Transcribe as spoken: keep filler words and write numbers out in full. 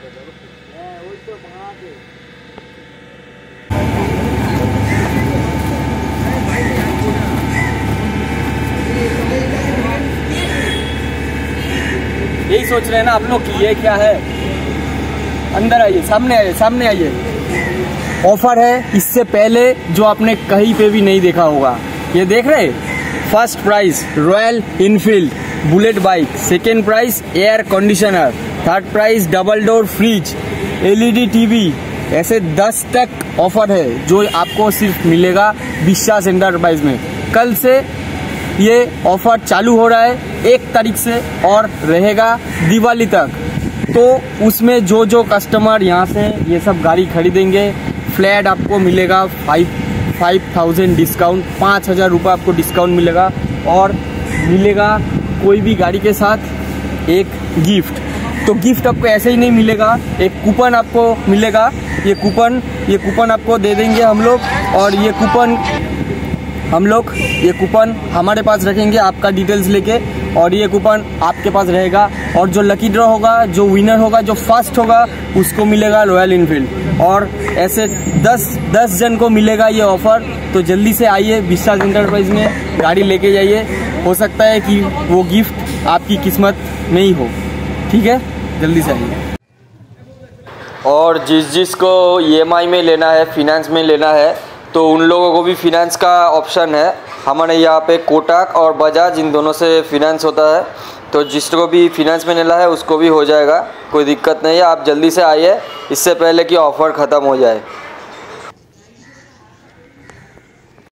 यही सोच रहे हैं ना आप लोग कि ये क्या है। अंदर आइए, सामने आइए, सामने आइए। ऑफर है इससे पहले जो आपने कहीं पे भी नहीं देखा होगा। ये देख रहे, first prize Royal Enfield Bullet bike, second prize air conditioner, third prize double door fridge, LED TV, ऐसे दस तक ऑफर है जो आपको सिर्फ मिलेगा विश्वास एंटरप्राइज में। कल से ये ऑफर चालू हो रहा है एक तारीख से और रहेगा दिवाली तक। तो उसमें जो जो कस्टमर यहाँ से ये सब गाड़ी खरीदेंगे फ्लैट आपको मिलेगा फाइव फाइव थाउजेंड डिस्काउंट, पाँच हज़ार रुपये आपको डिस्काउंट मिलेगा। और मिलेगा कोई भी गाड़ी के साथ एक गिफ्ट। तो गिफ्ट आपको ऐसे ही नहीं मिलेगा, एक कूपन आपको मिलेगा। ये कूपन ये कूपन आपको दे देंगे हम लोग, और ये कूपन हम लोग ये कूपन हमारे पास रखेंगे आपका डिटेल्स लेके, और ये कूपन आपके पास रहेगा। और जो लकी ड्रॉ होगा, जो विनर होगा, जो फर्स्ट होगा, उसको मिलेगा रॉयल इनफील्ड। और ऐसे दस दस जन को मिलेगा ये ऑफर। तो जल्दी से आइए विश्वास एंटरप्राइज में, गाड़ी लेके जाइए। हो सकता है कि वो गिफ्ट आपकी किस्मत में ही हो। ठीक है, जल्दी से आइए। और जिस जिसको ई एम आई में लेना है, फिनेंस में लेना है, तो उन लोगों को भी फिनेंस का ऑप्शन है। हमारे यहाँ पे कोटक और बजाज इन दोनों से फिनेंस होता है। तो जिसको भी फिनेंस में लेना है उसको भी हो जाएगा, कोई दिक्कत नहीं है। आप जल्दी से आइए इससे पहले कि ऑफ़र ख़त्म हो जाए।